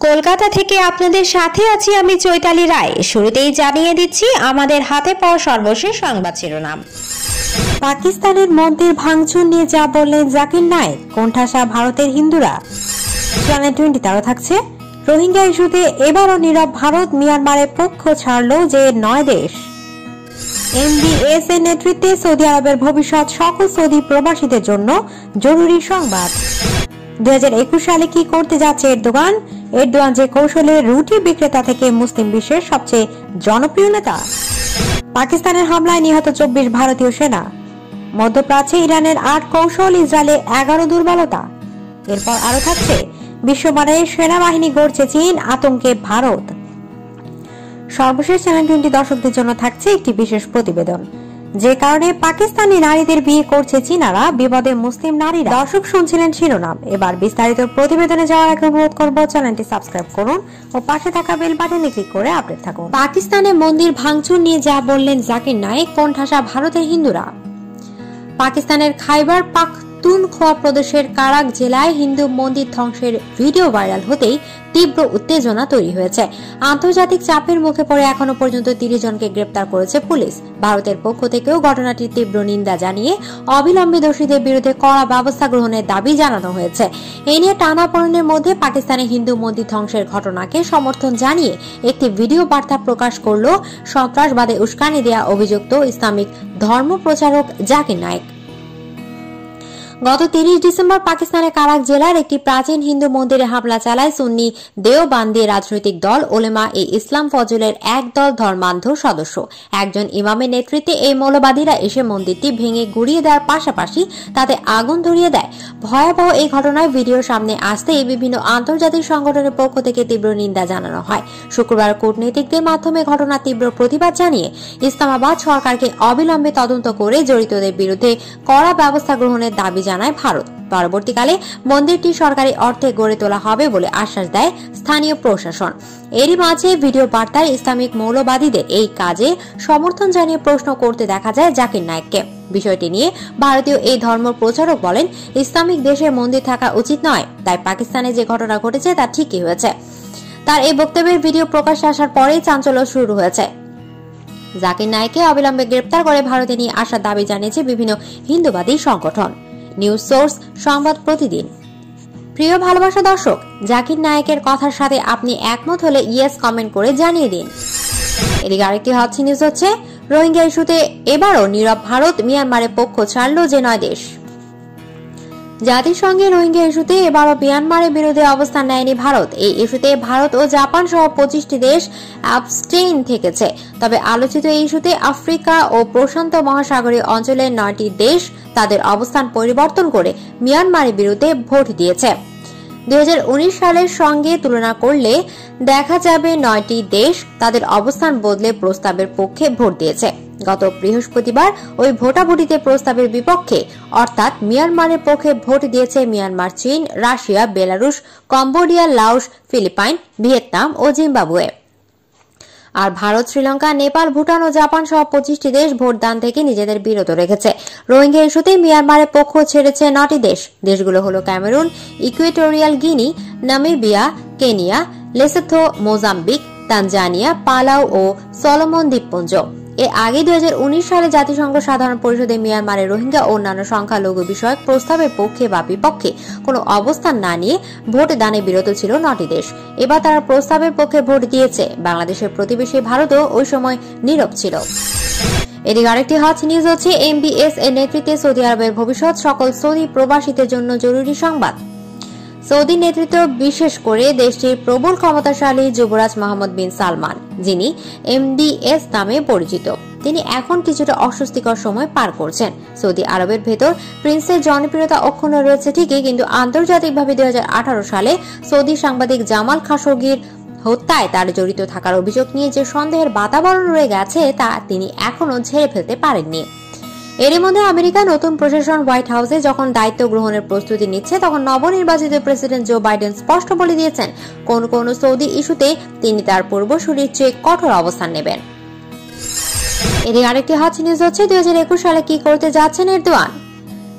কলকাতা থেকে আপনাদের সাথে আছি আমি চৈতালি রায়। শুরুতেই জানিয়ে দিচ্ছি আমাদের হাতে পাওয়া সর্বশেষ সংবাদ শিরোনাম। পাকিস্তানের মন্দির ভাঙচুর নিয়ে যা বললেন জাকির নায়েক, কোণঠাসা ভারতের হিন্দুরা। চ্যানেল 20 তারও থাকছে রোহিঙ্গা ইস্যুতে এবারও নীরব ভারত, মিয়ানমারের পক্ষ ছাড়ল যে 9 দেশ। MBS এর নেতৃত্বে সৌদি আরবের ভবিষ্যৎ, সকল সৌদি প্রবাসীদের জন্য জরুরি সংবাদ। 2021 সালে কি করতে যাচ্ছে এরদোগান যে কৌশলে রুটি বিক্রেতা থেকে মুসলিম বিশ্বের সবচেয়ে জনপ্রিয় নেতা। পাকিস্তানের হামলায় নিহত 24 ভারতীয় সেনা। মধ্যপ্রাচ্যে ইরানের 8 কৌশল, ইসরায়েলে 11 দুর্বলতা। এরপর আরো থাকছে বিশ্বমানের সেনাবাহিনী গড়ছে চীন, আতঙ্কে ভারত। সর্বশেষ চ্যানেল 20 দর্শকদের জন্য থাকছে একটি বিশেষ প্রতিবেদন, যে কারণে পাকিস্তানি নারীদের বিয়ে করছে চীনারা, বিপদে মুসলিম নারীরা। দর্শক শুনছিলেন শিরোনাম, এবার বিস্তারিত প্রতিবেদনে যাওয়ার আগে অনুরোধ করব চ্যানেলটি সাবস্ক্রাইব করুন ও পাশে থাকা বেল বাটনে ক্লিক করে আপডেট থাকুন। পাকিস্তানে মন্দির ভাঙচুর নিয়ে যা বললেন জাকির নায়েক, কোণঠাসা ভারতের হিন্দুরা। পাকিস্তানের খাইবার পাখতুনখোয়া প্রদেশের কারাক জেলায় হিন্দু মন্দির ধ্বংসের ভিডিও ভাইরাল হতেই তীব্র উত্তেজনা তৈরি হয়েছে। আন্তর্জাতিক চাপের মুখে পড়ে এখনো পর্যন্ত 30 জনকে গ্রেপ্তার করেছে পুলিশ। ভারতের পক্ষ থেকেও ঘটনাটির তীব্র নিন্দা জানিয়ে অবিলম্বে দোষীদের বিরুদ্ধে কড়া ব্যবস্থা গ্রহণের দাবি জানানো হয়েছে। এ নিয়ে টানাপোড়েনের মধ্যে পাকিস্তানে হিন্দু মন্দির ধ্বংসের ঘটনাকে সমর্থন জানিয়ে একটি ভিডিও বার্তা প্রকাশ করল সন্ত্রাসবাদে উস্কানি দেয়া অভিযুক্ত ইসলামিক ধর্ম প্রচারক জাকির নায়েক। গত 30 ডিসেম্বর পাকিস্তানের কারাক জেলার একটি প্রাচীন হিন্দু মন্দিরে হামলা চালায় সুন্নি দেওবান্দি রাজনৈতিক দল ওলেমা এ ইসলাম ফজলের একদল ধর্মান্ধ সদস্য। একজন ইমামের নেতৃত্বে এই মৌলবাদীরা এসে মন্দিরটি ভেঙে গুড়িয়ে দেওয়ার পাশাপাশি তাতে আগুন ধরিয়ে দেয়। ভয়াবহ এই ঘটনায় ভিডিও সামনে আসতেই বিভিন্ন আন্তর্জাতিক সংগঠনের পক্ষ থেকে তীব্র নিন্দা জানানো হয়। শুক্রবার কূটনীতিকদের মাধ্যমে ঘটনার তীব্র প্রতিবাদ জানিয়ে ইসলামাবাদ সরকারকে অবিলম্বে তদন্ত করে জড়িতদের বিরুদ্ধে কড়া ব্যবস্থা গ্রহণের দাবি জানায় ভারত। পরবর্তীকালে মন্দিরটি সরকারি অর্থে গড়ে তোলা হবে বলে আশ্বাস দেয় স্থানীয় প্রশাসন। এরই মাঝে ভিডিও বার্তায় ইসলামিক মৌলবাদীদের এই কাজে সমর্থন জানিয়ে প্রশ্ন করতে দেখা যায় জাকির নায়েককে। বিষয়টি নিয়ে ভারতীয় এই ধর্ম প্রচারক বলেন, ইসলামিক দেশে মন্দির থাকা উচিত নয়, তাই পাকিস্তানে যে ঘটনা ঘটেছে তা ঠিকই হয়েছে। তার এই বক্তব্যের ভিডিও প্রকাশ্যে আসার পরেই চাঞ্চল্য শুরু হয়েছে। জাকির নায়েককে অবিলম্বে গ্রেপ্তার করে ভারতে নিয়ে আসার দাবি জানিয়েছে বিভিন্ন হিন্দুবাদী সংগঠন। নিউজ সোর্স, সংবাদ প্রতিদিন। প্রিয় ভালোবাসা দর্শক, জাকির নায়েকের কথার সাথে আপনি একমত হলে ইয়েস কমেন্ট করে জানিয়ে দিন। এদিকে আরেকটি হচ্ছে নিউজ হচ্ছে রোহিঙ্গা ইস্যুতে এবারও নীরব ভারত, মিয়ানমারের পক্ষ ছাড়ল যে 9 দেশ। জাতিসংঘে রোহিঙ্গা ইস্যুতে এবারও মিয়ানমারের বিরুদ্ধে অবস্থান নেয়নি ভারত। এই ইস্যুতে ভারত ও জাপান সহ 25টি দেশ অ্যাবস্টেইন থেকেছে। তবে আলোচিত এই ইস্যুতে আফ্রিকা ও প্রশান্ত মহাসাগরীয় অঞ্চলের 9টি দেশ তাদের অবস্থান পরিবর্তন করে মিয়ানমারের বিরুদ্ধে ভোট দিয়েছে। 2019 সালের সঙ্গে তুলনা করলে দেখা যাবে 9টি দেশ তাদের অবস্থান বদলে প্রস্তাবের পক্ষে ভোট দিয়েছে। গত বৃহস্পতিবার ওই ভোটাভুটিতে প্রস্তাবের বিপক্ষে অর্থাৎ মিয়ানমারের পক্ষে ভোট দিয়েছে মিয়ানমার, চীন, Russia, Belarus, Cambodia, Laos, Philippines, Vietnam ও জিম্বাবুয়ে। আর ভারত, শ্রীলঙ্কা, নেপাল, ভুটান ও জাপান সহ 25টি দেশ ভোটদান থেকে নিজেদের বিরত রেখেছে। রোহিঙ্গা ইস্যুতে মিয়ানমারের পক্ষ ছেড়েছে 9টি দেশ। দেশগুলো হলো Cameroon, Equatorial Guinea, Namibia, Kenya, Lesotho, Mozambique, Tanzania, Palau ও সলোমন দ্বীপপুঞ্জ। এর আগে 2019 সালে জাতিসংঘ সাধারণ পরিষদে মিয়ানমারের রোহিঙ্গা ও অন্যান্য সংখ্যালঘু বিষয়ক প্রস্তাবের পক্ষে বা বিপক্ষে কোনো অবস্থান না নিয়ে ভোট দানে বিরত ছিল 9টি দেশ। এবার তারা প্রস্তাবের পক্ষে ভোট দিয়েছে। বাংলাদেশের প্রতিবেশী ভারতও ওই সময় নীরব ছিল। এদিকে আরেকটি হট নিউজ হচ্ছে MBS এর নেতৃত্বে সৌদি আরবের ভবিষ্যৎ, সকল সৌদি প্রবাসীদের জন্য জরুরি সংবাদ। সৌদি নেতৃত্ব, বিশেষ করে দেশটির প্রবল ক্ষমতাশালী যুবরাজ মোহাম্মদ বিন সালমান, যিনি MBS নামে পরিচিত, তিনি এখন কিছুটা অস্বস্তিকর সময় পার করছেন। সৌদি আরবের ভেতর প্রিন্সের জনপ্রিয়তা অক্ষুণ্ণ রয়েছে ঠিকই, কিন্তু আন্তর্জাতিকভাবে 2018 সালে সৌদি সাংবাদিক জামাল খাশোগির হত্যায় তার জড়িত থাকার অভিযোগ নিয়ে যে সন্দেহের বাতাবরণ রয়ে গেছে তা তিনি এখনো ঝেড়ে ফেলতে পারেননি। এর মধ্যে আমেরিকা নতুন প্রশাসন হোয়াইট হাউসে যখন দায়িত্ব গ্রহণের প্রস্তুতি নিচ্ছে, তখন নবনির্বাচিত প্রেসিডেন্ট জো বাইডেন স্পষ্ট বলে দিয়েছেন কোন সৌদি ইস্যুতে তিনি তার পূর্বসূরির চেয়ে কঠোর অবস্থান নেবেন। এদিকে আরেকটি হট নিউজ হচ্ছে 2021 সালে কি করতে যাচ্ছেন এরদোয়ান।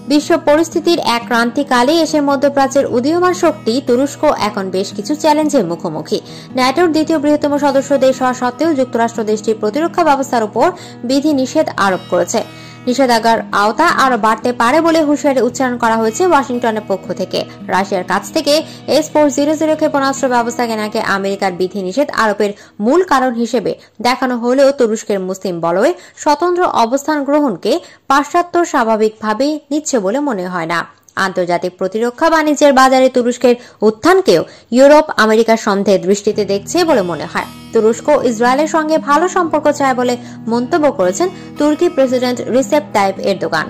বিশ্ব পরিস্থিতির এক ক্রান্তিকালে এসে মধ্যপ্রাচ্যের উদীয়মান শক্তি তুরস্ক এখন বেশ কিছু চ্যালেঞ্জের মুখোমুখি। ন্যাটোর দ্বিতীয় বৃহত্তম সদস্য দেশ হওয়া সত্ত্বেও যুক্তরাষ্ট্র দেশটির প্রতিরক্ষা ব্যবস্থার উপর বিধি নিষেধ আরোপ করেছে। নিষেধাজ্ঞার আওতা আরো বাড়তে পারে বলে হুঁশিয়ারি উচ্চারণ করা হয়েছে ওয়াশিংটনের পক্ষ থেকে। রাশিয়ার কাছ থেকে S-400 ক্ষেপণাস্ত্র ব্যবস্থা কেনাকে আমেরিকার বিধি নিষেধ আরোপের মূল কারণ হিসেবে দেখানো হলেও তুরস্কের মুসলিম বলয়ে স্বতন্ত্র অবস্থান গ্রহণকে পাশ্চাত্য স্বাভাবিকভাবে নিচ্ছে বলে মনে হয় না। আন্তর্জাতিক প্রতিরক্ষা বাণিজ্যের বাজারে তুরস্কের উত্থানকেও ইউরোপ আমেরিকার সন্দেহের দৃষ্টিতে দেখছে বলে মনে হয়। তুরস্ক ইসরায়েলের সঙ্গে ভালো সম্পর্ক চায় বলে মন্তব্য করেছেন তুর্কি প্রেসিডেন্ট রিসেপ তাইপ এরদোগান।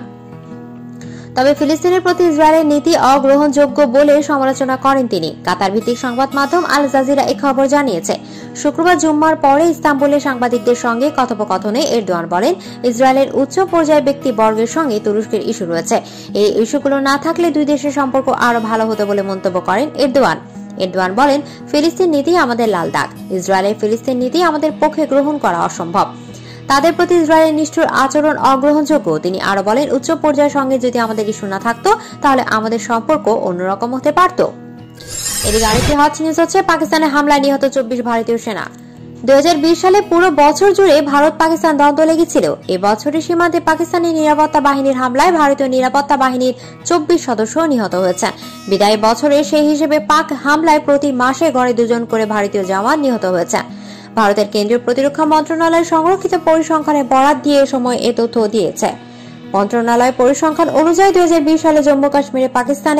তবে ফিলিস্তিনের প্রতি ইসরায়েলের নীতি অগ্রহণযোগ্য বলে সমালোচনা করেন তিনি। কাতার ভিত্তিক সংবাদ মাধ্যম আল জাজিরা এই খবর জানিয়েছে। শুক্রবার জুম্মার পরে ইস্তাম্বুলে সাংবাদিকদের সঙ্গে কথোপকথনে এরদোয়ান বলেন, ইসরায়েলের উচ্চ পর্যায়ের ব্যক্তিবর্গের সঙ্গে তুরস্কের ইস্যু রয়েছে। এই ইস্যুগুলো না থাকলে দুই দেশের সম্পর্ক আরো ভালো হতো বলে মন্তব্য করেন এরদোয়ান। এরদোয়ান বলেন, ফিলিস্তিন নীতি আমাদের লাল দাগ। ইসরায়েলের ফিলিস্তিন নীতি আমাদের পক্ষে গ্রহণ করা অসম্ভব। তাদের প্রতি ইসরায়েলের নিষ্ঠুর আচরণ অগ্রহণযোগ্য। তিনি আরো বলেন, উচ্চ পর্যায়ের সঙ্গে যদি আমাদের ইস্যু না থাকতো তাহলে আমাদের সম্পর্ক অন্যরকম হতে পারত। এদিকে আরেকটি হট নিউজ হচ্ছে, পাকিস্তানে হামলায় নিহত 24 ভারতীয় সেনা। 2020 সালে পুরো বছর জুড়ে ভারত পাকিস্তান দ্বন্দ্ব লেগেছিল। এ বছরের সীমান্তে পাকিস্তানি নিরাপত্তা বাহিনীর হামলায় ভারতীয় নিরাপত্তা বাহিনীর 24 সদস্য নিহত হয়েছেন। বিদায়ী বছরে সেই হিসেবে পাক হামলায় প্রতি মাসে গড়ে 2 জন করে ভারতীয় জওয়ান নিহত হয়েছেন। ভারতের কেন্দ্রীয় প্রতিরক্ষা মন্ত্রণালয় সংরক্ষিত পরিসংখ্যানে বরাত দিয়ে এ সময় এ তথ্য দিয়েছে। মন্ত্রণালয় পরিসংখ্যান অনুযায়ী 2020 সালে জম্মু কাশ্মীরে পাকিস্তানে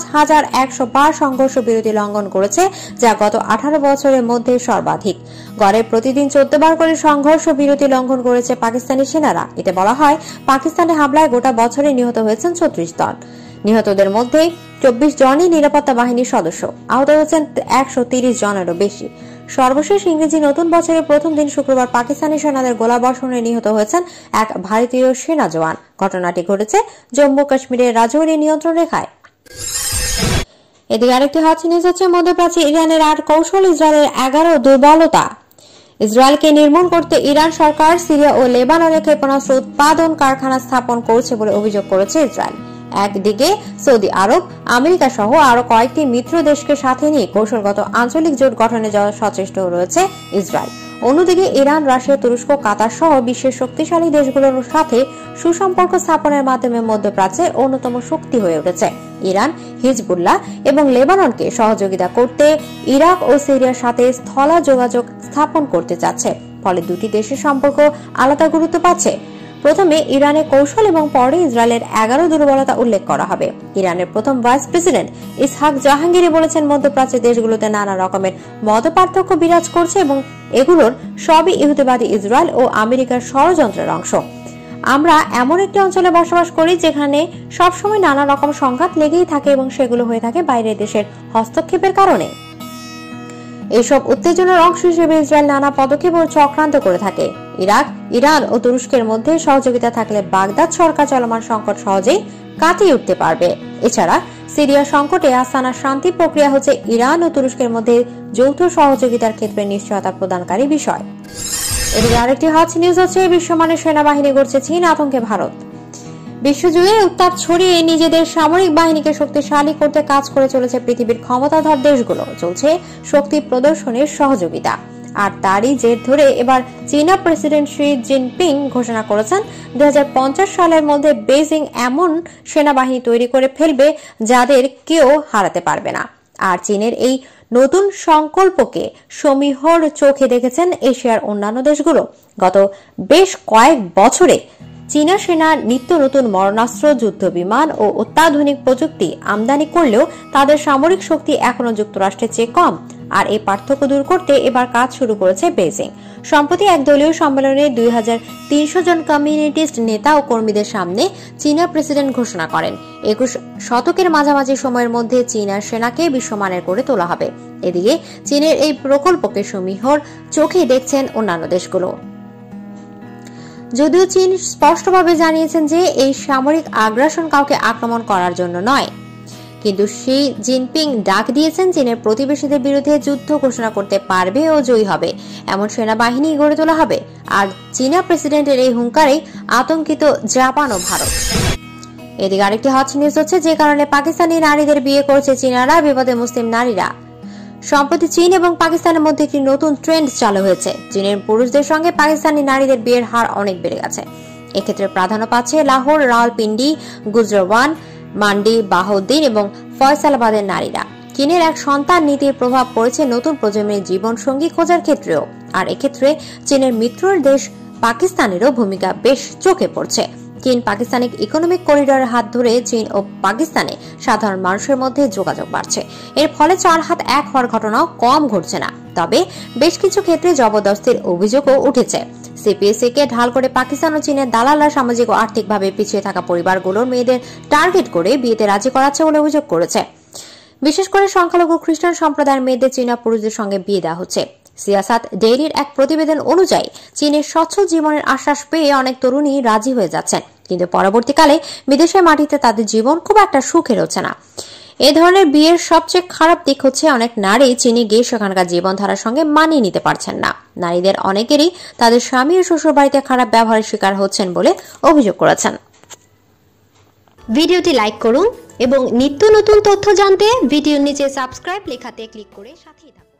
5112 সংঘর্ষ বিরতি লঙ্ঘন করেছে, যা গত 18 বছরের মধ্যে সর্বাধিক। গড়ে প্রতিদিন 14 বার করে সংঘর্ষ বিরতি লঙ্ঘন করেছে পাকিস্তানি সেনারা। এতে বলা হয়, পাকিস্তানে হামলায় গোটা বছরে নিহত হয়েছেন 36 জন। নিহতদের মধ্যে 24 জনই নিরাপত্তা বাহিনীর সদস্য। আহত হয়েছেন 130 জনেরও বেশি। সর্বশেষ ইংরেজি নতুন বছরের প্রথম দিন শুক্রবার পাকিস্তানি সেনাদের গোলাবর্ষণে নিহত হয়েছেন এক ভারতীয় সেনা জওয়ান। ঘটনাটি ঘটেছে জম্মু কাশ্মীরের রাজৌরি নিয়ন্ত্রণ রেখায়। এদিকে আরেকটি হট নিউজ হচ্ছে, মধ্যপ্রাচ্যে ইরানের 8 কৌশল, ইসরায়েলের 11 দুর্বলতা। ইসরায়েলকে নির্মূল করতে ইরান সরকার সিরিয়া ও লেবাননে ক্ষেপণাস্ত্র উৎপাদন কারখানা স্থাপন করছে বলে অভিযোগ করেছে ইসরায়েল। একদিকে সৌদি আরব, আমেরিকা সহ আরো কয়েকটি মিত্র দেশকে সাথে নিয়ে কৌশলগত আঞ্চলিক জোট গঠনে সচেষ্ট রয়েছে ইসরায়েল। অন্যদিকে ইরান, রাশিয়া, তুরস্ক, কাতার সহ বিশ্বের শক্তিশালী দেশগুলোর সাথে সুসম্পর্ক স্থাপনের মাধ্যমে মধ্যপ্রাচ্যের অন্যতম শক্তি হয়ে উঠেছে। ইরান হিজবুল্লাহ এবং লেবাননকে সহযোগিতা করতে ইরাক ও সিরিয়ার সাথে স্থল যোগাযোগ স্থাপন করতে চাচ্ছে। ফলে দুটি দেশের সম্পর্ক আলাদা গুরুত্ব পাচ্ছে। প্রথমে ইরানের কৌশল এবং পরে ইসরায়েলের 11 দুর্বলতা উল্লেখ করা হবে। ইরানের প্রথম ভাইস প্রেসিডেন্ট ইসহাক জাহাঙ্গীরি বলেছেন, মধ্যপ্রাচ্যের দেশগুলোতে নানা রকমের মতপার্থক্য বিরাজ করছে এবং এগুলোর সবই ইহুদিবাদী ইসরায়েল ও আমেরিকার ষড়যন্ত্রের অংশ। আমরা এমন একটি অঞ্চলে বসবাস করি যেখানে সবসময় নানা রকম সংঘাত লেগেই থাকে এবং সেগুলো হয়ে থাকে বাইরের দেশের হস্তক্ষেপের কারণে। এসব উত্তেজনার অংশ হিসেবে ইসরায়েল নানা পদক্ষেপ ও চক্রান্ত করে থাকে। ইরাক, ইরান ও তুরস্কের মধ্যে সহযোগিতা থাকলে বাগদাদ সরকার চলমান সংকট সহজেই কাটিয়ে উঠতে পারবে। এছাড়া সিরিয়া সংকটে আস্তানার শান্তি প্রক্রিয়া হচ্ছে ইরান ও তুরস্কের মধ্যে যৌথ সহযোগিতার ক্ষেত্রে নিশ্চয়তা প্রদানকারী বিষয়। এদিকে আরেকটি হট নিউজ হচ্ছে, বিশ্বমানের সেনাবাহিনী গড়ছে চীন, আতঙ্কে ভারত। বিশ্বজুড়ে উত্তাপ ছড়িয়ে নিজেদের সামরিক বাহিনীকে শক্তিশালী করতে কাজ করে চলেছে পৃথিবীর ক্ষমতাধর দেশগুলো। চলছে শক্তি প্রদর্শনের সহযোগিতা। আর তারই জের ধরে এবার চীনা প্রেসিডেন্ট শি জিনপিং ঘোষণা করেছেন 2050 সালের মধ্যে বেইজিং এমন সেনাবাহিনী তৈরি করে ফেলবে যাদের কেউ হারাতে পারবে না। আর চীনের এই নতুন সংকল্পকে সমীহর চোখে দেখেছেন এশিয়ার অন্যান্য দেশগুলো। গত বেশ কয়েক বছরে চীনা সেনা নিত্য নতুন মরণাস্ত্র, যুদ্ধ বিমান ও অত্যাধুনিক প্রযুক্তি আমদানি করলেও তাদের সামরিক শক্তি এখনো যুক্তরাষ্ট্রের চেয়ে কম। আর এই পার্থক্য দূর করতে এবার কাজ শুরু করেছে বেইজিং। সম্প্রতি এক দলীয় সম্মেলনে 2300 জন কমিউনিস্ট নেতা ও কর্মীদের সামনে চীনা প্রেসিডেন্ট ঘোষণা করেন, 21 শতকের মাঝামাঝি সময়ের মধ্যে চীনা সেনাকে বিশ্বমানের করে তোলা হবে। এদিকে চীনের এই প্রকল্পকে সমীহর চোখে দেখছেন অন্যান্য দেশগুলো। যদিও চীন স্পষ্টভাবে জানিয়েছেন যে এই সামরিক আগ্রাসন কাউকে আক্রমণ করার জন্য নয়, কিন্তু শি জিনপিং ডাক দিয়েছেন চীনের প্রতিবেশীদের বিরুদ্ধে যুদ্ধ ঘোষণা করতে পারবে ও জয়ী হবে এমন সেনাবাহিনী গড়ে তোলা হবে। আর চীনা প্রেসিডেন্টের এই হুঙ্কারে আতঙ্কিত জাপান ও ভারত। এদিকে আরেকটি হট নিউজ হচ্ছে, যে কারণে পাকিস্তানি নারীদের বিয়ে করছে চীনারা, বিপদে মুসলিম নারীরা। সম্প্রতি চীন এবং পাকিস্তানের মধ্যে একটি নতুন ট্রেন্ড চালু হয়েছে। চীনের পুরুষদের সঙ্গে পাকিস্তানি নারীদের বিয়ের হার অনেক বেড়ে গেছে। এক্ষেত্রে প্রাধান্য পাচ্ছে লাহোর, রাওয়ালপিন্ডি, গুজরাওয়ান, মান্ডি, বাহাউদ্দিন এবং ফয়সালাবাদের নারীরা। চীনের এক সন্তান নীতির প্রভাব পড়েছে নতুন প্রজন্মের জীবন সঙ্গী খোঁজার ক্ষেত্রেও, আর এক্ষেত্রে চীনের মিত্র দেশ পাকিস্তানেরও ভূমিকা বেশ চোখে পড়ছে। চীন পাকিস্তানিক ইকোনমিক করিডোরের হাত ধরে চীন ও পাকিস্তানে সাধারণ মানুষের মধ্যে যোগাযোগ বাড়ছে। এর ফলে 4 হাত 1 হওয়ার ঘটনাও কম ঘটছে না। তবে বেশ কিছু ক্ষেত্রে জবরদস্তির অভিযোগও উঠেছে। সিপিএসসি কে ঢাল করে পাকিস্তান ও চীনের দালালরা সামাজিক ও আর্থিকভাবে পিছিয়ে থাকা পরিবারগুলোর মেয়েদের টার্গেট করে বিয়েতে রাজি করাচ্ছে বলে অভিযোগ করেছে। বিশেষ করে সংখ্যালঘু খ্রিস্টান সম্প্রদায়ের মেয়েদের চীনা পুরুষদের সঙ্গে বিয়ে দেওয়া হচ্ছে। সিয়াসাত ডেইরির এক প্রতিবেদন অনুযায়ী চীনের সচ্ছল জীবনের আশ্বাস পেয়ে অনেক তরুণী রাজি হয়ে যাচ্ছেন, কিন্তু পরবর্তীকালে বিদেশের মাটিতে তাদের জীবন খুব একটা সুখের হচ্ছে না। এ ধরনের বিয়ের সবচেয়ে খারাপ দিক হচ্ছে অনেক নারী চীনে গিয়ে সেখানকার জীবনধারার সঙ্গে মানিয়ে নিতে পারছেন না। নারীদের অনেকেরই তাদের স্বামী ও শ্বশুর বাড়িতে খারাপ ব্যবহারের শিকার হচ্ছেন বলে অভিযোগ করেছেন। ভিডিওটি লাইক করুন এবং নিত্য নতুন তথ্য জানতে ভিডিওর নিচে সাবস্ক্রাইব লেখাতে ক্লিক করে সাথেই থাকুন।